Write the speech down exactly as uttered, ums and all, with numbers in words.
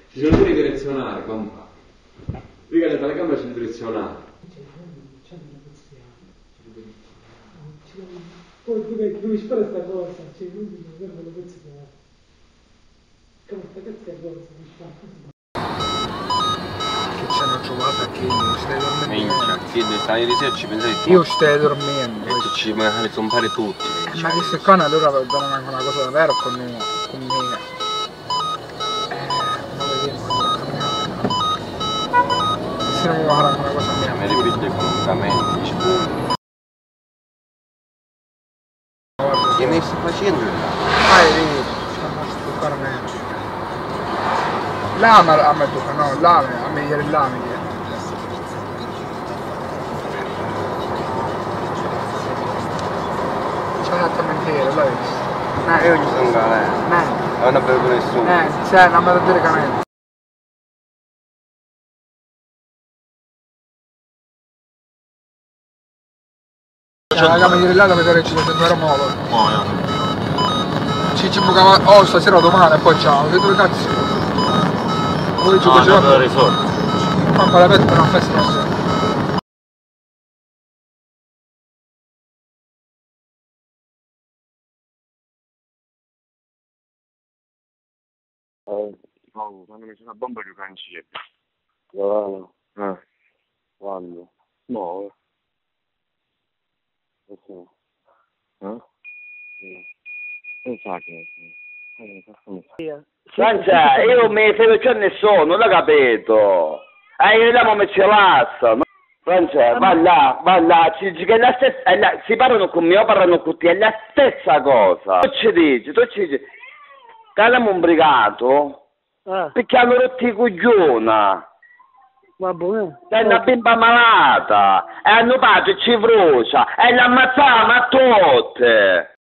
Ci sono due direzionali, compà. Qui le telecamere sono direzionali. Poi devi fare questa cosa, cioè, quindi non lo pensi che... Come sta cazzo è cosa, mi fa? Che ci hanno trovato anche io, stai dormendo. Minchia, che stai ieri sera ci pensai tu? Io stai dormendo. E ci magari zompare tutti. Ma che se qua allora vengono anche una cosa davvero con me, con me. Eh, non vediamo se non mi va a fare una cosa mia. Mi ripete economicamente. Che mi stai facendo là? Vai lì, non sto fare me. Là a me tocca, no, là a me ieri là mi viene. C'è esattamente ieri, l'hai visto? Eh, io ci sono galera. Eh. Non avevo nessuno. Eh, c'è, non me lo dire che me. Cioè, la gamma ieri là da vedere ci sono era molo. Oh, no. Ci ci bucava, oh stasera o domani e poi ciao, che dove cazzo? Voi ci No, facevamo? non avevo risolto. Ma con la petta non fai stress. Oh, quando mi sono una bomba di cancello. No, no. Eh. Quando? No. Eh? Non sa che... Francia, io mi fai c'è nessuno, non l'ho capito. Eh, io l'amo messo l'assa. Francia, va là, va là, ci, ci, che è la stessa, è la, si parlano con me o parlano con te, è la stessa cosa. Tu ci dici, tu ci dici, che abbiamo un brigato, Ah, perché hanno rotto i coglioni. va bene. È una bimba malata, e hanno fatto ci brucia, e l'ammazzavano a tutte.